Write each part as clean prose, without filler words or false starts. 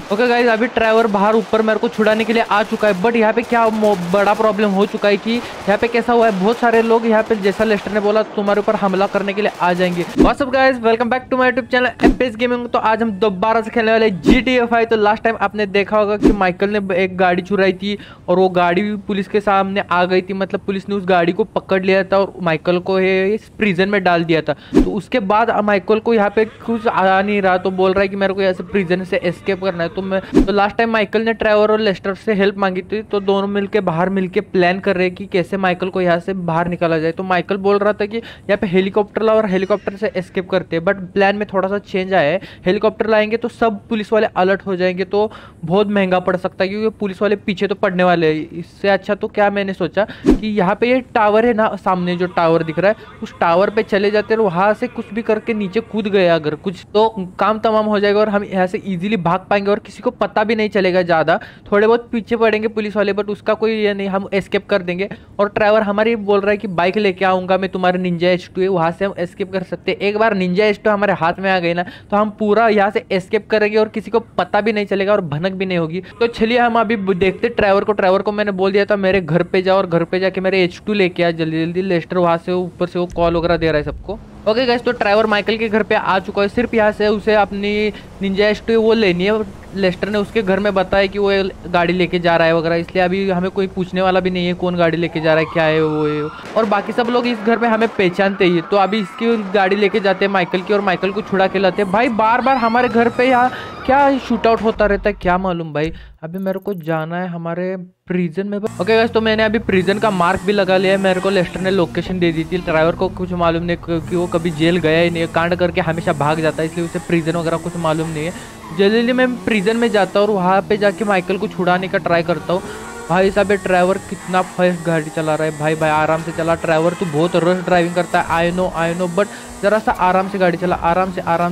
Okay guys, अभी Trevor बाहर ऊपर मेरे को छुड़ाने के लिए आ चुका है, बट यहाँ पे क्या बड़ा प्रॉब्लम हो चुका है कि यहाँ पे कैसा हुआ है, बहुत सारे लोग यहाँ पे जैसा लेस्टर ने बोला तुम्हारे ऊपर हमला करने के लिए आ जाएंगे। What's up guys, welcome back to my YouTube channel MPS gaming. तो आज हम दोबारा से खेलने वाले GTA 5। तो लास्ट टाइम आपने देखा होगा कि माइकल ने एक गाड़ी चुराई थी और वो गाड़ी पुलिस के सामने आ गई थी, मतलब पुलिस ने उस गाड़ी को पकड़ लिया था और माइकल को प्रिजन में डाल दिया था। तो उसके बाद माइकल को यहाँ पे कुछ आ नहीं रहा, तो बोल रहा है कि मेरे को यहाँ से प्रिजन से एस्केप करना है। तो लास्ट टाइम माइकल ने ट्रेवर और लेस्टर से हेल्प मांगी थी, तो दोनों मिलके बाहर मिलके प्लान कर रहे हैं कि कैसे माइकल को यहाँ से बाहर निकाला जाए। तो माइकल बोल रहा था कि यहाँ पे हेलीकॉप्टर ला और हेलीकॉप्टर से एस्केप करते हैं, बट प्लान में थोड़ा सा चेंज आया है। हेलीकॉप्टर लाएंगे तो सब पुलिस वाले अलर्ट हो जाएंगे, तो बहुत महंगा पड़ सकता है क्योंकि पुलिस वाले पीछे तो पड़ने वाले हैं। इससे अच्छा तो क्या मैंने सोचा कि यहाँ पे ये टावर है ना, सामने जो टावर दिख रहा है उस टावर पे चले जाते हैं और वहां से कुछ भी करके नीचे कूद गए अगर कुछ, तो काम तमाम हो जाएगा और हम यहाँ से इजीली भाग पाएंगे और किसी को पता भी नहीं चलेगा। ज़्यादा थोड़े बहुत पीछे पड़ेंगे पुलिस वाले, बट उसका कोई ये नहीं, हम एस्केप कर देंगे। और ड्राइवर हमारी बोल रहा है कि बाइक लेके आऊँगा मैं, तुम्हारे निंजा H2 है, वहाँ से हम एस्केप कर सकते हैं। एक बार निंजा H2 हमारे हाथ में आ गई ना तो हम पूरा यहाँ से एस्केप करेंगे और किसी को पता भी नहीं चलेगा और भनक भी नहीं होगी। तो चलिए हम अभी देखते ड्राइवर को मैंने बोल दिया था मेरे घर पे जाओ और घर पे जाके मेरे H2 लेके आ जल्दी जल्दी। लेस्टर वहाँ से ऊपर से वो कॉल वगैरह दे रहा है सबको। ओके गाइस, तो ड्राइवर माइकल के घर पे आ चुका है, सिर्फ यहाँ से उसे अपनी निंजा H2 वो लेनी है। लेस्टर ने उसके घर में बताया कि वो गाड़ी लेके जा रहा है वगैरह, इसलिए अभी हमें कोई पूछने वाला भी नहीं है कौन गाड़ी लेके जा रहा है, क्या है वो है। और बाकी सब लोग इस घर में हमें पहचानते ही, तो अभी इसकी गाड़ी लेके जाते हैं माइकल की और माइकल को छुड़ा के लाते हैं। भाई बार बार हमारे घर पे यहाँ क्या शूट आउट होता रहता है क्या मालूम भाई। अभी मेरे को जाना है हमारे प्रिजन में। ओके गाइस, तो मैंने अभी प्रिजन का मार्क भी लगा लिया है। मेरे को लेस्टर ने लोकेशन दे दी थी, ड्राइवर को कुछ मालूम नहीं क्योंकि वो कभी जेल गया ही नहीं है, कांड करके हमेशा भाग जाता है, इसलिए उसे प्रिजन वगैरह कुछ मालूम नहीं है। जल्दी जल्दी मैं प्रिजन में जाता हूँ और वहाँ पे जाके माइकल को छुड़ाने का ट्राई करता हूँ। भाई साहब ये ड्राइवर कितना फास्ट गाड़ी चला रहा है, भाई आराम से चला। ड्राइवर तो बहुत रश ड्राइविंग करता है, आई नो, बट ज़रा सा आराम से गाड़ी चला, आराम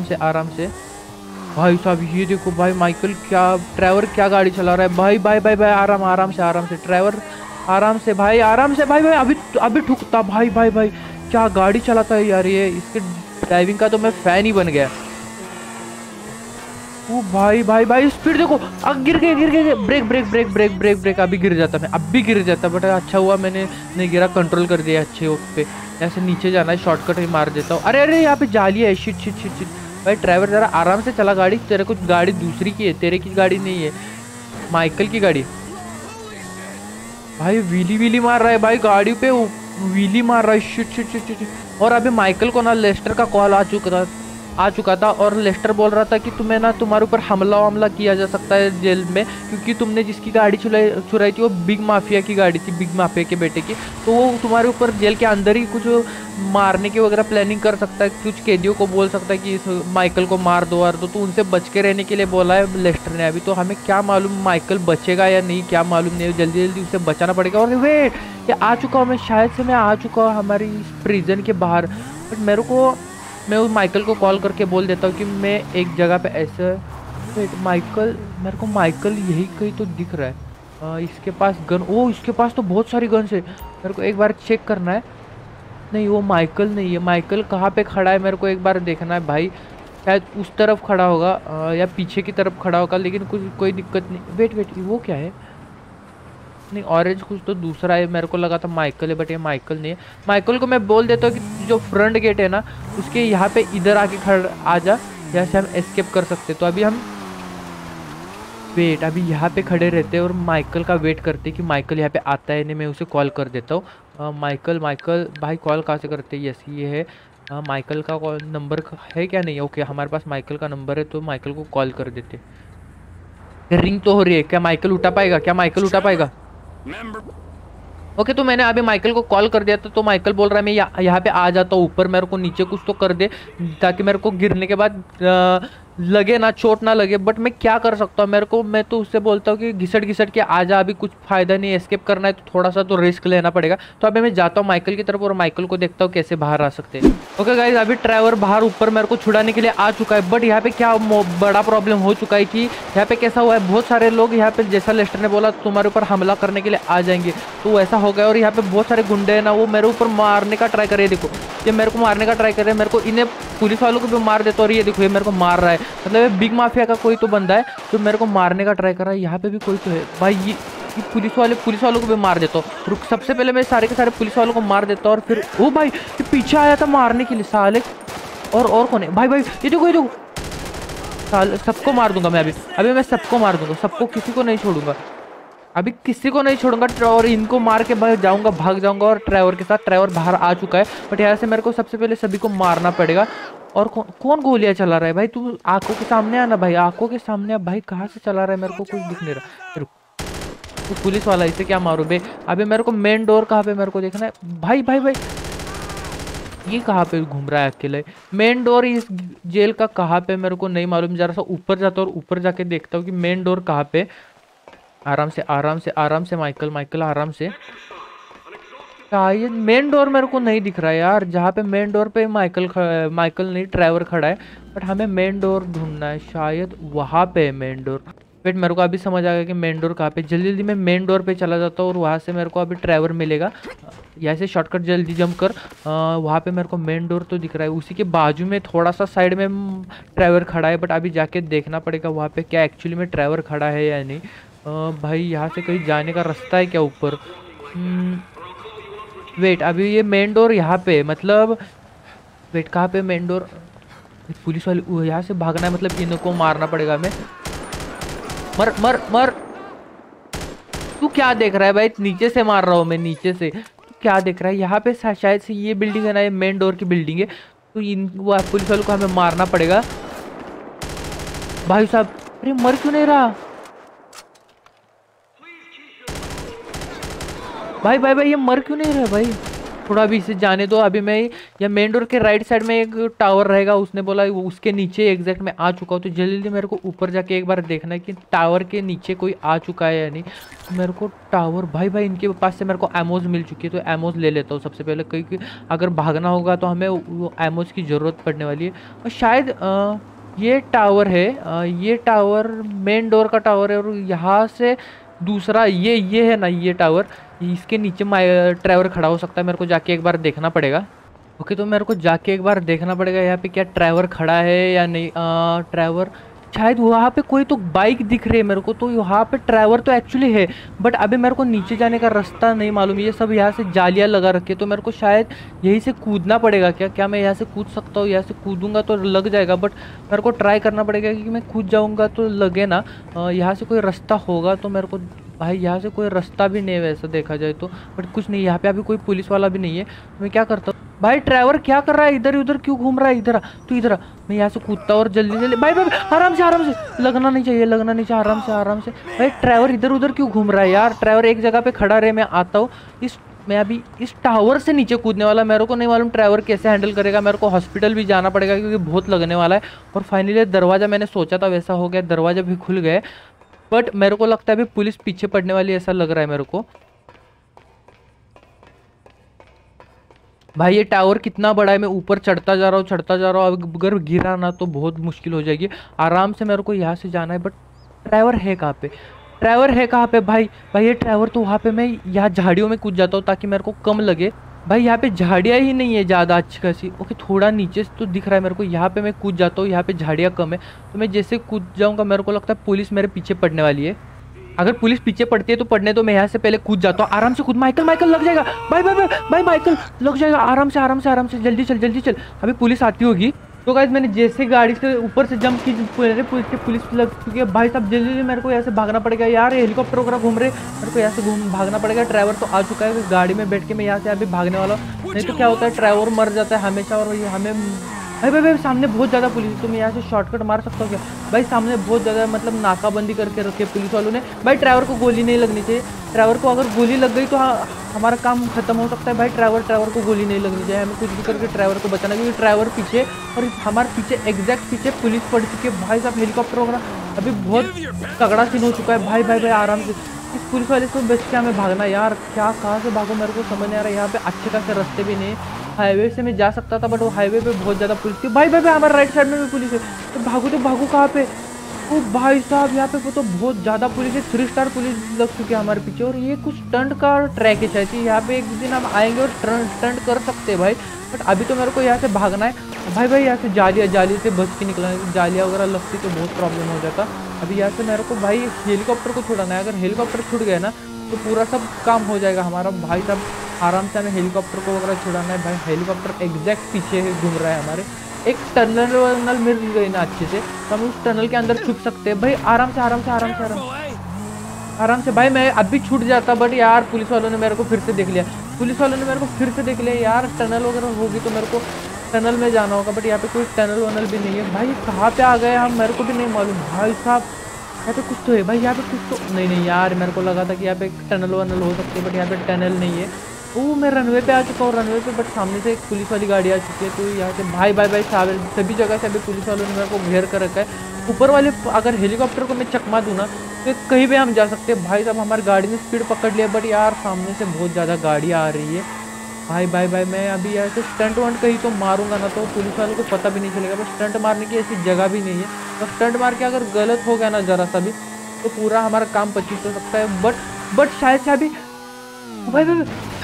से। भाई साहब ये देखो भाई माइकल ड्राइवर क्या गाड़ी चला रहा है। भाई आराम से ड्राइवर, आराम से भाई अभी ठुकता। भाई क्या गाड़ी चलाता है यार ये, इसके ड्राइविंग का तो मैं फैन ही बन गया। ओ भाई स्पीड देखो, गिर गए। ब्रेक। अभी गिर जाता, बट अच्छा हुआ मैंने नहीं गिरा, कंट्रोल कर दिया अच्छे वक्त पे। ऐसे नीचे जाना है, शॉर्टकट ही मार देता हूँ। अरे यहाँ पे जाली है, शिट। भाई ड्राइवर जरा आराम से चला गाड़ी, तेरे को गाड़ी दूसरी की है, तेरे की गाड़ी नहीं है, माइकल की गाड़ी। भाई व्हीली मार रहा है, भाई गाड़ी पे व्हीली मार रहा है, शिट। और अभी माइकल को ना लेस्टर का कॉल आ चुका था और लेस्टर बोल रहा था कि तुम्हें ना तुम्हारे ऊपर हमला किया जा सकता है जेल में, क्योंकि तुमने जिसकी गाड़ी चुराई थी वो बिग माफिया की गाड़ी थी, बिग माफिया के बेटे की, तो वो तुम्हारे ऊपर जेल के अंदर ही कुछ मारने की वगैरह प्लानिंग कर सकता है। कुछ कैदियों को बोल सकता है कि इस माइकल को मार दो तो उनसे बच के रहने के लिए बोला है लेस्टर ने। अभी तो हमें क्या मालूम माइकल बचेगा या नहीं, क्या मालूम नहीं, जल्दी उसे बचाना पड़ेगा। और वेट, ये आ चुका हूँ मैं, शायद से मैं आ चुका हूँ हमारी प्रिजन के बाहर, बट मैं उस माइकल को कॉल करके बोल देता हूँ कि मैं एक जगह पे ऐसे। वेट, मेरे को माइकल यही कहीं तो दिख रहा है। इसके पास गन, इसके पास तो बहुत सारी गन्स है, मेरे को एक बार चेक करना है। नहीं वो माइकल नहीं है, माइकल कहाँ पे खड़ा है मेरे को एक बार देखना है भाई। शायद उस तरफ खड़ा होगा या पीछे की तरफ खड़ा होगा, लेकिन कोई दिक्कत नहीं। वेट, वो क्या है? नहीं ऑरेंज कुछ तो दूसरा है, मेरे को लगा था माइकल है, बट ये माइकल नहीं है। माइकल को मैं बोल देता हूँ कि जो फ्रंट गेट है ना उसके यहाँ पे इधर आके आ जा, यहाँ से हम एस्केप कर सकते। तो अभी हम अभी यहाँ पे खड़े रहते हैं और माइकल का वेट करते हैं कि माइकल यहाँ पे आता है नहीं। मैं उसे कॉल कर देता हूँ। माइकल भाई कॉल कहाँ से करते हैं? यस ये है, माइकल का कॉल नंबर है क्या? नहीं, ओके हमारे पास माइकल का नंबर है, तो माइकल को कॉल कर देते। रिंग तो हो रही है, क्या माइकल उठा पाएगा? ओके, तो मैंने अभी माइकल को कॉल कर दिया था, तो माइकल बोल रहा है मैं यहाँ पे आ जाता हूँ ऊपर, मेरे को नीचे कुछ तो कर दे ताकि मेरे को गिरने के बाद लगे ना, चोट ना लगे। बट मैं क्या कर सकता हूँ, मैं तो उससे बोलता हूँ कि घिसट के आ जा, अभी कुछ फायदा नहीं, एस्केप करना है तो थोड़ा सा तो रिस्क लेना पड़ेगा। तो अभी मैं जाता हूँ माइकल की तरफ और माइकल को देखता हूँ कैसे बाहर आ सकते हैं। ओके गाइज, अभी ड्राइवर बाहर ऊपर मेरे को छुड़ाने के लिए आ चुका है, बट यहाँ पे क्या बड़ा प्रॉब्लम हो चुका है कि यहाँ पे कैसा हुआ है, बहुत सारे लोग यहाँ पे जैसा लेस्टर ने बोला तुम्हारे ऊपर हमला करने के लिए आ जाएंगे, तो वैसा हो गया। और यहाँ पे बहुत सारे गुंडे हैं ना, वो मेरे ऊपर मारने का ट्राई कर रहे हैं। देखो ये मेरे को मारने का ट्राई कर रहे हैं, मेरे को इन्हें पुलिस वालों को भी मार देता और ये देखो ये मेरे को मार रहा है। मतलब ये बिग माफिया का कोई तो बंदा है जो मेरे को मारने का ट्राई कर रहा है। यहाँ पे भी कोई तो है भाई। ये पुलिस वालों को भी मार देता हूँ। रुक, सबसे पहले मैं सारे के सारे पुलिस वालों को मार देता हूँ और फिर ओ भाई ये पीछे आया था मारने के लिए साले। और कौन है भाई? भाई ये देखो साले, सबको मार दूंगा मैं अभी मैं सबको मार दूंगा, सबको, किसी को नहीं छोड़ूंगा, अभी किसी को नहीं छोड़ूंगा। और इनको मार के भाग जाऊंगा और ट्रेवर के साथ। ट्रेवर बाहर आ चुका है बट यहाँ से मेरे को सबसे पहले सभी को मारना पड़ेगा। और कौन गोलियां चला रहा है भाई? तू आंखों के सामने आना भाई, आंखों के सामने आ भाई। कहाँ से चला रहा है? मेरे को कुछ दिख नहीं रहा। रुक, तो पुलिस वाला, इसे क्या मारू बे? अभी मेरे को मेन डोर कहाँ पे मेरे को देखना है भाई। ये कहाँ पे घूम रहा है अकेले? मेन डोर इस जेल का कहाँ पे मेरे को नहीं मालूम। जरा सा ऊपर जाता हूँ और ऊपर जाके देखता हूँ कि मेन डोर कहाँ पे। आराम से माइकल आराम से। शायद मेन डोर मेरे को नहीं दिख रहा है यार। जहाँ पे मेन डोर पे माइकल नहीं, ट्रेवर खड़ा है, बट हमें मेन डोर ढूंढना है। शायद वहाँ पे है मेन डोर। वेट, मेरे को अभी समझ आ गया कि मेन डोर कहाँ पे। जल्दी मैं मेन डोर पे चला जाता हूँ और वहाँ से मेरे को अभी ट्रेवर मिलेगा। यहाँ से शॉर्टकट जल्दी जंप कर। वहाँ पे मेरे को मेन डोर तो दिख रहा है, उसी के बाजू में थोड़ा सा साइड में ट्रेवर खड़ा है। बट अभी जाके देखना पड़ेगा वहाँ पे क्या एक्चुअली में ट्रेवर खड़ा है या नहीं। भाई यहाँ से कहीं जाने का रास्ता है क्या ऊपर? वेट, अभी ये मेन डोर यहाँ पे, मतलब वेट कहाँ पे मेन डोर? पुलिस वाले यहाँ से भागना है, मतलब इनको मारना पड़ेगा हमें। मर। तू क्या देख रहा है भाई? नीचे से मार रहा हूँ मैं, नीचे से। तू क्या देख रहा है? यहाँ पे शायद से ये बिल्डिंग है ना, ये मेन डोर की बिल्डिंग है। तो इन पुलिस वालों को हमें मारना पड़ेगा। भाई साहब, अरे मर क्यों नहीं रहा भाई? ये मर क्यों नहीं रहा भाई? थोड़ा अभी इसे जाने दो। अभी मैं या मेन डोर के राइट साइड में एक टावर रहेगा, उसने बोला उसके नीचे एग्जैक्ट मैं आ चुका हूँ। तो जल्दी मेरे को ऊपर जाके एक बार देखना है कि टावर के नीचे कोई आ चुका है या नहीं। मेरे को टावर, भाई इनके पास से मेरे को एमोज मिल चुकी है, तो एमोज ले लेता हूँ सबसे पहले, क्योंकि अगर भागना होगा तो हमें वो एमोज की ज़रूरत पड़ने वाली है। और शायद ये टावर है, ये टावर मेन डोर का टावर है। और यहाँ से दूसरा ये है ना, ये टावर, इसके नीचे ट्रेवर खड़ा हो सकता है। मेरे को जाके एक बार देखना पड़ेगा। ओके, तो मेरे को जाके एक बार देखना पड़ेगा यहाँ पे क्या ट्रेवर खड़ा है या नहीं। ट्रेवर शायद वहाँ पे कोई तो बाइक दिख रही है मेरे को, तो वहाँ पे ट्रेवर तो एक्चुअली है, बट अभी मेरे को नीचे जाने का रास्ता नहीं मालूम। ये सब यहाँ से जालियाँ लगा रखी है, तो मेरे को शायद यहीं से कूदना पड़ेगा। क्या मैं यहाँ से कूद सकता हूँ? यहाँ से कूदूंगा तो लग जाएगा, बट मेरे को ट्राई करना पड़ेगा कि मैं कूद जाऊँगा तो लगे ना। यहाँ से कोई रास्ता होगा तो मेरे को, भाई यहाँ से कोई रास्ता भी नहीं है वैसा देखा जाए तो, बट कुछ नहीं, यहाँ पे अभी कोई पुलिस वाला भी नहीं है। तो मैं क्या करता हूँ? भाई ट्रेवर क्या कर रहा है? इधर उधर क्यों घूम रहा है? इधर तू इधर। मैं यहाँ से कूदता और जल्दी भाई आराम से लगना नहीं चाहिए, आराम से। भाई ट्रेवर इधर उधर क्यों घूम रहा है यार? ट्रेवर एक जगह पे खड़ा रहे, मैं आता हूँ। मैं अभी इस टावर से नीचे कूदने वाला। मेरे को नहीं मालूम ट्रेवर कैसे हैंडल करेगा। मेरे को हॉस्पिटल भी जाना पड़ेगा क्योंकि बहुत लगने वाला है। और फाइनली दरवाज़ा, मैंने सोचा था वैसा हो गया, दरवाजा भी खुल गए। बट मेरे को लगता है अभी पुलिस पीछे पड़ने वाली, ऐसा लग रहा है मेरे को। भाई ये टावर कितना बड़ा है, मैं ऊपर चढ़ता जा रहा हूँ। अगर गिरा ना तो बहुत मुश्किल हो जाएगी। आराम से मेरे को यहाँ से जाना है, बट ट्रेवर है कहाँ पे? भाई ये ट्रेवर तो वहाँ पे, मैं यहाँ झाड़ियों में कूद जाता हूँ ताकि मेरे को कम लगे। भाई यहाँ पे झाड़ियाँ ही नहीं है ज़्यादा अच्छी खासी। ओके, थोड़ा नीचे से तो दिख रहा है मेरे को। यहाँ पे मैं कूद जाता हूँ, यहाँ पे झाड़ियाँ कम है, तो मैं जैसे कूद जाऊँगा मेरे को लगता है पुलिस मेरे पीछे पड़ने वाली है। अगर पुलिस पीछे पड़ती है तो पड़ने दो, मैं यहाँ से पहले कूद जाता हूँ। आराम से कूद। माइकल लग जाएगा भाई माइकल लग जाएगा। आराम से जल्दी चल। अभी पुलिस आती होगी। तो गाइस मैंने जैसे गाड़ी से ऊपर से जंप की, पुलिस लग चुकी है। भाई साहब जल्दी मेरे को यहाँ से भागना पड़ेगा यार। हेलीकॉप्टर वगैरह घूम रहे, मेरे को यहाँ से भागना पड़ेगा। ड्राइवर तो आ चुका है, गाड़ी में बैठ के मैं यहाँ से अभी भागने वाला हूँ। नहीं तो क्या होता है, ड्राइवर मर जाता है हमेशा। और ये हमें भाई सामने बहुत ज़्यादा पुलिस है, तो मैं यहाँ से शॉर्टकट मार सकता हूँ क्या? भाई सामने बहुत ज़्यादा, मतलब नाकाबंदी करके रखी है पुलिस वालों ने। भाई ड्राइवर को गोली नहीं लगनी चाहिए। ड्राइवर को अगर गोली लग गई तो हमारा काम खत्म हो सकता है। भाई ड्राइवर को गोली नहीं लगनी चाहिए। हमें कुछ भी करके ड्राइवर को बचाना, क्योंकि ड्राइवर पीछे और हमारे पीछे एग्जैक्ट पीछे पुलिस पड़ चुकी है। भाई साहब हेलीकॉप्टर वगैरह अभी बहुत तगड़ा सीन हो चुका है। भाई आराम से इस पुलिस वाले से बच के हमें भागना यार। क्या कहाँ से भागो मेरे को समझ नहीं आ रहा। यहाँ पे अच्छे खासे रास्ते भी नहीं, हाईवे से मैं जा सकता था, बट वो हाईवे पे बहुत ज़्यादा पुलिस थी। भाई हमारे राइट साइड में भी पुलिस है। तो भागो कहाँ पे? ओ भाई साहब यहाँ पे तो बहुत ज़्यादा पुलिस है। 3 स्टार पुलिस लग चुकी है हमारे पीछे। और ये कुछ स्टंट का ट्रैक है शायद। यहाँ पे एक दिन हम आएंगे और स्टंट कर सकते हैं भाई। बट अभी तो मेरे को यहाँ से भागना है। भाई भाई यहाँ से जाली से बच के निकलना है, जालियाँ वगैरह लगती तो बहुत प्रॉब्लम हो जाता। अभी यहाँ से मेरे को भाई हेलीकॉप्टर को छुड़ाना है, अगर हेलीकॉप्टर छूट गया ना तो पूरा सब काम हो जाएगा हमारा। भाई साहब आराम से हमें हेलीकॉप्टर को वगैरह छुड़ाना है। भाई हेलीकॉप्टर एग्जैक्ट पीछे घूम रहा है हमारे। एक टनल वनल मिल गई ना अच्छे से तो हम उस टनल के अंदर छुप सकते हैं। भाई आराम से आराम से आराम से आराम से। भाई मैं अब भी छूट जाता बट यार पुलिस वालों ने मेरे को फिर से देख लिया। पुलिस वालों ने मेरे को फिर से देख लिया यार। टनल वगैरह होगी तो मेरे को टनल में जाना होगा बट यहाँ पे कोई टनल वनल भी नहीं है। भाई कहाँ पे आ गए हम, मेरे को भी नहीं मालूम। भाई साहब यहाँ पे कुछ तो है भाई, यहाँ पे कुछ तो नहीं यार, मेरे को लगा था कि यहाँ पे टनल वनल हो सकती है बट यहाँ पे टनल नहीं है। वो मैं रनवे पे आ चुका हूँ, रनवे पे बट सामने से एक पुलिस वाली गाड़ी आ चुकी है। तो यहाँ से भाई भाई भाई सभी जगह से अभी पुलिस वालों ने मेरे को घेर कर रखा है। ऊपर वाले अगर हेलीकॉप्टर को मैं चकमा दूँ ना तो कहीं भी हम जा सकते हैं। भाई साहब हमारी गाड़ी ने स्पीड पकड़ लिया बट यार सामने से बहुत ज़्यादा गाड़ियाँ आ रही है। भाई भाई भाई मैं अभी यहाँ से स्टंट वंट कहीं तो मारूंगा ना तो पुलिस वालों को पता भी नहीं चलेगा। बस स्टंट मारने की ऐसी जगह भी नहीं है, तो स्टंट मार के अगर गलत हो गया ना ज़रा सा भी तो पूरा हमारा काम पच्चीस हो सकता है। बट शायद से अभी भाई भाई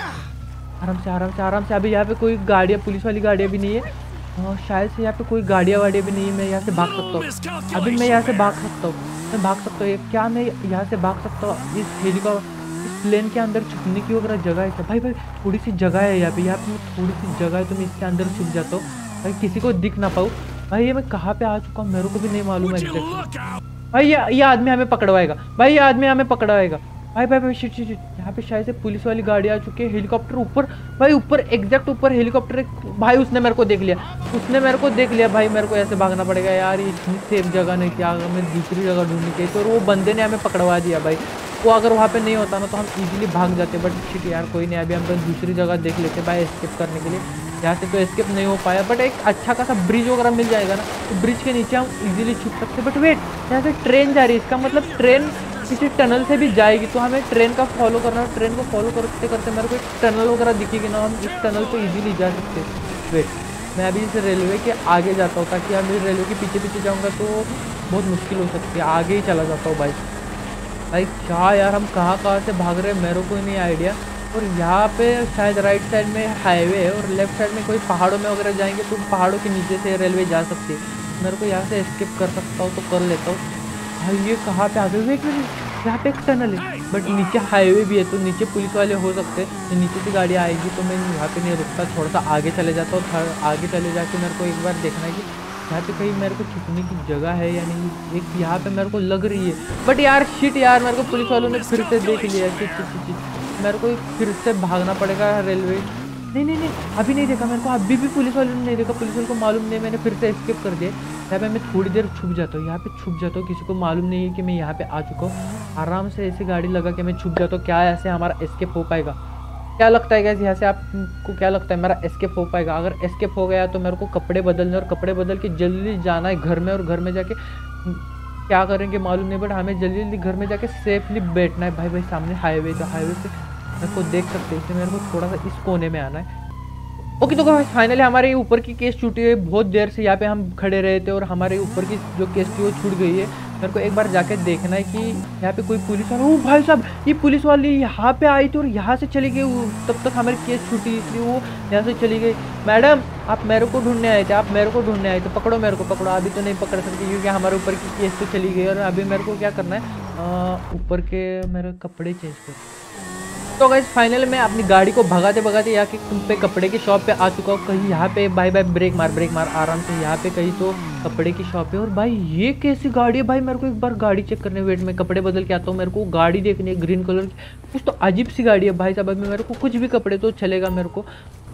आराम से अभी यहाँ पे कोई गाड़ियाँ पुलिस वाली गाड़ियाँ भी नहीं है। शायद से यहाँ पे कोई गाड़ियाँ वाड़ियाँ भी नहीं है। मैं यहाँ से भाग सकता हूँ, अभी मैं यहाँ से भाग सकता हूँ, मैं भाग सकता हूँ। क्या मैं यहाँ से भाग सकता हूँ? इस हेलीकॉप्टर इस प्लेन के अंदर छुपने की वगैरह जगह है क्या? भाई भाई थोड़ी सी जगह है यहाँ पे थोड़ी सी जगह है तो मैं इसके अंदर छुप जाता हूँ भाई, किसी को दिख ना पाऊँ। भाई ये मैं कहाँ पे आ चुका हूँ मेरे को भी नहीं मालूम है एग्जैक्टली। भाई ये आदमी हमें पकड़वाएगा, भाई ये आदमी हमें पकड़वाएगा। भाई भाई भाई शिट यहाँ पे शायद से पुलिस वाली गाड़ी आ चुकी है। हेलीकॉप्टर ऊपर, भाई ऊपर एग्जैक्ट ऊपर हेलीकॉप्टर। भाई उसने मेरे को देख लिया, भाई मेरे को ऐसे भागना पड़ेगा यार, ये इतनी सेफ जगह नहीं थी, हमें दूसरी जगह ढूंढनी चाहिए। तो वो बंदे ने हमें पकड़वा दिया भाई। वो अगर वहाँ पे नहीं होता ना तो हम इजीली भाग जाते बट शिट यार कोई नहीं, अभी हम तो दूसरी जगह देख लेते भाई एस्केप करने के लिए। यहाँ से तो एस्केप नहीं हो पाया बट एक अच्छा खासा ब्रिज वगैरह मिल जाएगा ना तो ब्रिज के नीचे हम इजीली छुप सकते। बट वेट, यहाँ से ट्रेन जा रही है, इसका मतलब ट्रेन किसी टनल से भी जाएगी तो हमें ट्रेन का फॉलो करना है। ट्रेन को फॉलो करते करते मेरे को एक टनल वगैरह दिखेगी ना, हम इस टनल पे इजीली जा सकते हैं। वेट मैं अभी इस रेलवे के आगे जाता हूँ ताकि अभी रेलवे के पीछे पीछे जाऊँगा तो बहुत मुश्किल हो सकती है। आगे ही चला जाता हूँ भाई क्या यार हम कहाँ से भाग रहे हैं मेरे को ही नहीं आइडिया। और यहाँ पे शायद राइट साइड में हाईवे है और लेफ्ट साइड में कोई पहाड़ों में वगैरह जाएंगे तो पहाड़ों के नीचे से रेलवे जा सकती है। मेरे को यहाँ से एस्केप कर सकता हूँ तो कर लेता हूँ। भाई ये कहाँ पे आ गए? एक मिनट, यहाँ पे एक टनल है बट नीचे हाईवे भी है तो नीचे पुलिस वाले हो सकते हैं। तो नीचे से गाड़ी आएगी तो मैं यहाँ पे नहीं रुकता, थोड़ा सा आगे चले जाता हूँ। आगे चले जाके मेरे को एक बार देखना है कि यहाँ पे कहीं मेरे को छुपने की जगह है या नहीं। एक यहाँ पे मेरे को लग रही है बट यार शिट यार मेरे को पुलिस वालों ने फिर से देख लिया। शिट मेरे को फिर से भागना पड़ेगा रेलवे। नहीं अभी नहीं देखा मेरे को, अभी भी पुलिस वालों ने नहीं देखा। पुलिस वालों को मालूम नहीं, मैंने फिर से एस्केप कर दिया। यहाँ पे मैं थोड़ी देर छुप जाता हूँ, यहाँ पे छुप जाता हूँ, किसी को मालूम नहीं है कि मैं यहाँ पे आ चुका हूँ। आराम से ऐसी गाड़ी लगा के मैं छुप जाता हूँ। क्या ऐसे हमारा एस्केप हो पाएगा? क्या लगता है गैस यहाँ से आपको क्या लगता है मेरा एस्केप हो पाएगा? अगर एस्केप हो गया तो मेरे को कपड़े बदलने और कपड़े बदल के जल्दी जाना है घर में। और घर में जाके क्या करेंगे मालूम नहीं बट हमें जल्दी जल्दी घर में जाके सेफली बैठना है। भाई सामने हाईवे, तो हाईवे से मेरे को देख सकते हैं, मेरे को थोड़ा सा इस कोने में आना है। ओके तो फाइनली हमारे ऊपर की केस छूटी है। बहुत देर से यहाँ पे हम खड़े रहे थे और हमारे ऊपर की जो केस थी वो छूट गई है। मेरे को एक बार जाके देखना है कि यहाँ पे कोई पुलिस वाला। ओ भाई साहब ये पुलिस वाली यहाँ पे आई थी और यहाँ से चली गई। तब तक हमारी केस छूटी इसलिए वो यहाँ से चली गई। मैडम आप मेरे को ढूंढने आए थे, पकड़ो मेरे को, पकड़ो। अभी तो नहीं पकड़ सकती क्योंकि हमारे ऊपर की केस तो चली गई और अभी मेरे को क्या करना है, ऊपर के मेरे कपड़े चेंज कर। तो गाइस फाइनल में अपनी गाड़ी को भगाते भगाते यहाँ पे कपड़े की शॉप पे आ चुका हूँ। कहीं यहाँ पे भाई ब्रेक मार आराम से। यहाँ पे कहीं तो कपड़े की शॉप है। और भाई ये कैसी गाड़ी है? भाई मेरे को एक बार गाड़ी चेक करने, वेट में कपड़े बदल के आता हूँ। मेरे को गाड़ी देखनी है ग्रीन कलर की, कुछ तो अजीब सी गाड़ी है भाई साहब। अभी मेरे को कुछ भी कपड़े तो चलेगा मेरे को।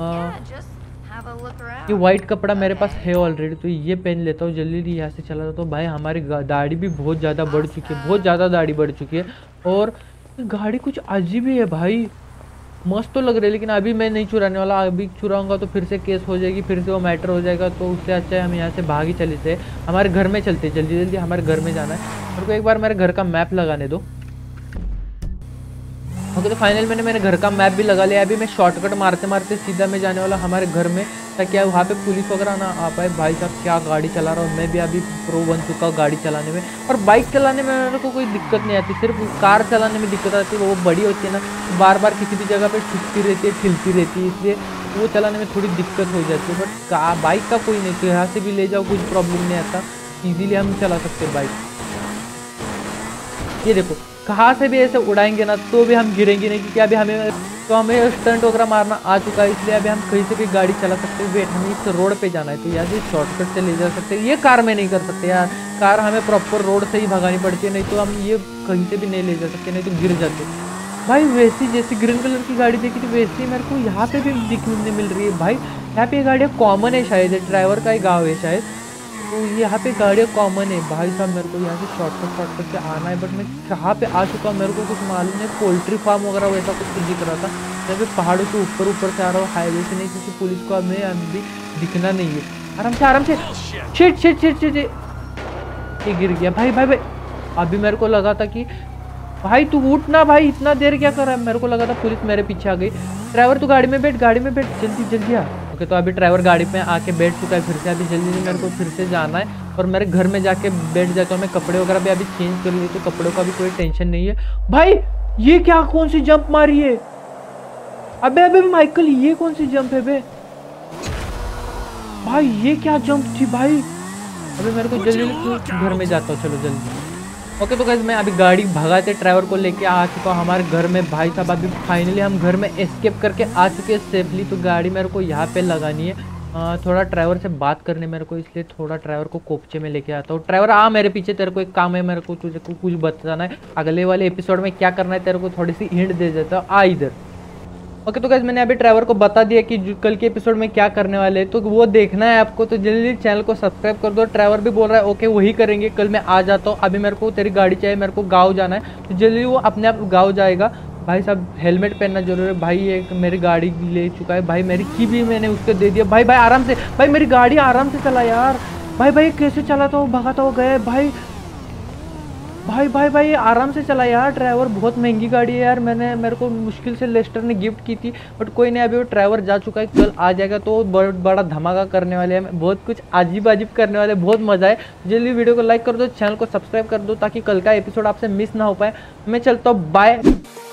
ये वाइट कपड़ा मेरे पास है ऑलरेडी तो ये पहन लेता हूँ। जल्दी यहाँ से चला जाता हूँ। भाई हमारी दाढ़ी भी बहुत ज़्यादा बढ़ चुकी है, बहुत ज़्यादा दाढ़ी बढ़ चुकी है। और गाड़ी कुछ अजीब ही है भाई, मस्त तो लग रही है लेकिन अभी मैं नहीं चुराने वाला। अभी चुराऊंगा तो फिर से केस हो जाएगी, फिर से वो मैटर हो जाएगा। तो उससे अच्छा है हम यहाँ से भाग ही चले थे, हमारे घर में चलते, जल्दी जल्दी हमारे घर में जाना है। मेरे को एक बार मेरे घर का मैप लगाने दो। ओके, तो फाइनल मैंने मेरे घर का मैप भी लगा लिया। अभी मैं शॉर्टकट मारते मारते सीधा मैं जाने वाला हमारे घर में, ताकि वहाँ पे पुलिस वगैरह ना आ पाए। भाई साहब क्या गाड़ी चला रहा हूँ, मैं भी अभी प्रो बन चुका हूँ गाड़ी चलाने में। और बाइक चलाने में मेरे को कोई दिक्कत नहीं आती, सिर्फ कार चलाने में दिक्कत आती है। वो बड़ी होती है ना, बार बार किसी भी जगह पर ठुकती रहती है, ठिलती रहती है, इसलिए वो चलाने में थोड़ी दिक्कत हो जाती है। बट बाइक का कोई नहीं, तो यहाँ से भी ले जाओ, कुछ प्रॉब्लम नहीं आता, ईजिली हम चला सकते हैं बाइक। ये देखो, कहाँ से भी ऐसे उड़ाएंगे ना तो भी हम गिरेंगे नहीं, क्योंकि अभी हमें स्टंट वगैरह मारना आ चुका है, इसलिए अभी हम कहीं से भी गाड़ी चला सकते हैं। वेट, हमें इस रोड पे जाना है, तो यहाँ से शॉर्टकट से ले जा सकते हैं। ये कार में नहीं कर सकते यार, कार हमें प्रॉपर रोड से ही भगानी पड़ती है, नहीं तो हम ये कहीं से भी नहीं ले जा सकते, नहीं तो गिर जाते। भाई वैसी जैसी ग्रीन कलर की गाड़ी देखी थी वैसी मेरे को यहाँ पे भी दिखने मिल रही है। भाई यहाँ पे ये गाड़ियाँ कॉमन है शायद, ड्राइवर का ही गाँव है शायद, तो यहाँ पे गाड़ियाँ कॉमन है। भाई साहब मेरे को यहाँ से शॉर्टकट से आना है, बट मैं कहाँ पे आ चुका हूँ मेरे को कुछ मालूम नहीं। पोल्ट्री फार्म वगैरह वैसा कुछ दिख रहा था। मैं भी पहाड़ों के ऊपर से आ रहा हूँ, हाईवे से नहीं, क्योंकि पुलिस को हमें अभी दिखना नहीं है। आराम say shit shit shit shit, ये गिर गया। भाई भाई भाई, अभी मेरे को लगा था कि भाई तू उठ ना, भाई इतना देर क्या कर रहा है। मेरे को लगा था पुलिस मेरे पीछे आ गई। ड्राइवर तू गाड़ी में बैठ, जल्दी जल्दी आ। ओके, तो अभी ड्राइवर गाड़ी पे आके बैठ चुका है फिर से। अभी जल्दी मेरे को फिर से जाना है और मेरे घर में जाके बैठ जाता हूँ। मैं कपड़े वगैरह भी अभी चेंज कर लिए, तो कपड़ों का भी कोई टेंशन नहीं है। भाई ये क्या, कौन सी जंप मारी है? अबे माइकल, ये कौन सी जंप है बे? भाई ये क्या जंप थी भाई? अभी मेरे को जल्दी घर में जाता हूँ, चलो जल्दी। ओके, तो गाइस मैं अभी गाड़ी भगाते ड्राइवर को लेके आ चुका हूँ हमारे घर में। भाई साहब अभी फाइनली हम घर में एस्केप करके आ चुके हैं सेफली। तो गाड़ी मेरे को यहाँ पे लगानी है। थोड़ा ड्राइवर से बात करनी मेरे को, इसलिए थोड़ा ड्राइवर को कोपचे में लेके आता हूँ। ड्राइवर आ मेरे पीछे, तेरे को एक काम है, मेरे को तुझे को कुछ बताना है। अगले वाले एपिसोड में क्या करना है तेरे को थोड़ी सी हिंट दे देता हूँ, आ इधर। ओके, तो गाइस मैंने अभी ड्राइवर को बता दिया कि कल के एपिसोड में क्या करने वाले हैं, तो वो देखना है आपको, तो जल्दी चैनल को सब्सक्राइब कर दो। ड्राइवर भी बोल रहा है ओके वही करेंगे, कल मैं आ जाता हूँ। अभी मेरे को तेरी गाड़ी चाहिए, मेरे को गाँव जाना है, तो जल्दी वो अपने आप गाँव जाएगा। भाई साहब हेलमेट पहनना जरूरी है। भाई एक मेरी गाड़ी ले चुका है, भाई मेरी की भी मैंने उसको दे दिया। भाई आराम से, भाई मेरी गाड़ी आराम से चला यार। भाई कैसे चलाता हूँ, भगाता हो गए। भाई आराम से चला यार। ड्राइवर बहुत महंगी गाड़ी है यार, मेरे को मुश्किल से लेस्टर ने गिफ्ट की थी, बट कोई नहीं, अभी वो ड्राइवर जा चुका है, कल आ जाएगा तो बहुत बड़ा धमाका करने वाले हैं, बहुत कुछ अजीब करने वाले, बहुत मजा है। जल्दी वीडियो को लाइक कर दो, चैनल को सब्सक्राइब कर दो, ताकि कल का एपिसोड आपसे मिस ना हो पाए। मैं चलता हूँ, बाय।